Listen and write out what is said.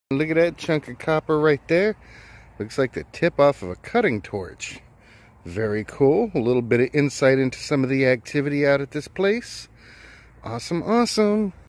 Look at that chunk of copper right there. Looks like the tip off of a cutting torch. Very cool. A little bit of insight into some of the activity out at this place. Awesome, awesome.